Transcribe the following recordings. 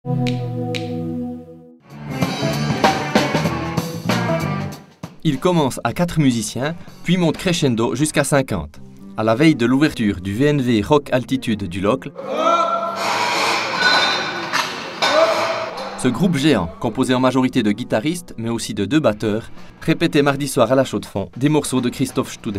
Il commence à 4 musiciens, puis monte crescendo jusqu'à 50. À la veille de l'ouverture du VNV Rock Altitude du Locle, ce groupe géant, composé en majorité de guitaristes, mais aussi de 2 batteurs, répétait mardi soir à la Chaux-de-Fonds des morceaux de Christophe Studer.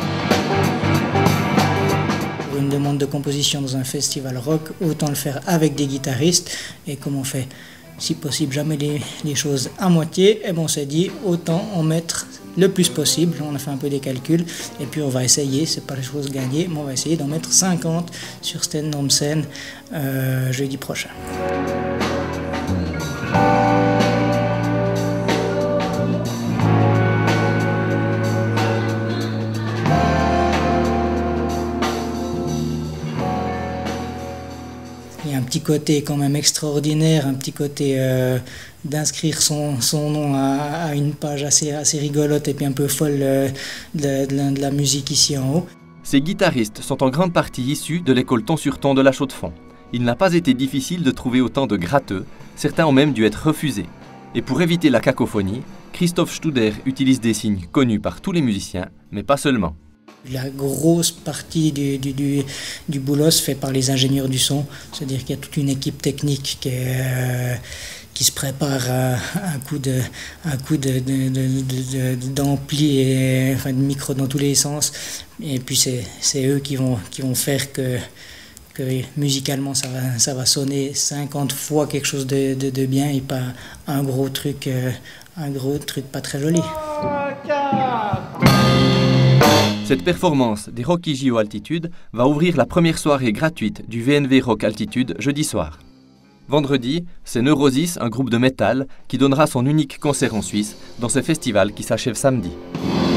Pour une demande de composition dans un festival rock, autant le faire avec des guitaristes. Et comme on fait, si possible, jamais les choses à moitié, et bon, on s'est dit, autant en mettre le plus possible. On a fait un peu des calculs, et puis on va essayer, c'est pas les choses gagnées, mais on va essayer d'en mettre 50 sur cette énorme scène jeudi prochain. Il y a un petit côté quand même extraordinaire, un petit côté d'inscrire son nom à une page assez rigolote et puis un peu folle de la musique ici en haut. Ces guitaristes sont en grande partie issus de l'école Ton-sur-Ton de la Chaux-de-Fonds. Il n'a pas été difficile de trouver autant de gratteux, certains ont même dû être refusés. Et pour éviter la cacophonie, Christophe Studer utilise des signes connus par tous les musiciens, mais pas seulement. La grosse partie du boulot se fait par les ingénieurs du son, c'est-à-dire qu'il y a toute une équipe technique qui se prépare à un coup d'ampli et enfin, de micro dans tous les sens. Et puis c'est eux qui vont faire que musicalement ça va sonner 50 fois quelque chose de bien et pas un gros truc pas très joli. Cette performance des Rocky JO Altitude va ouvrir la première soirée gratuite du VNV Rock Altitude jeudi soir. Vendredi, c'est Neurosis, un groupe de métal, qui donnera son unique concert en Suisse dans ce festival qui s'achève samedi.